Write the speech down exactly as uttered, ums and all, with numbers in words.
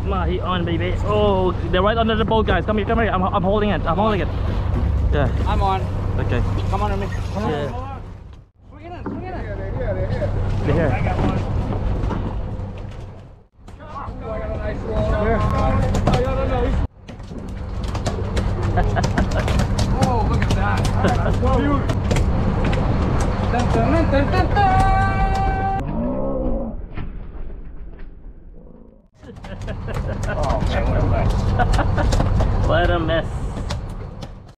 Mahi on, baby. Oh, they're right under the boat, guys. Come here, come here. I'm, I'm holding it. I'm holding it. Yeah. I'm on. Okay. Come on, me. Come on. Yeah. Swing it in, swing it in. Yeah, they're here, they're here. They're here. I got one.